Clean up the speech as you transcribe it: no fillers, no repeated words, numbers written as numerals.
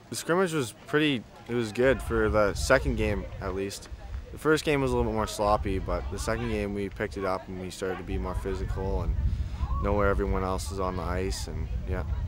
The scrimmage was it was good for the second game at least. The first game was a little bit more sloppy, but the second game we picked it up and we started to be more physical and know where everyone else is on the ice, and yeah.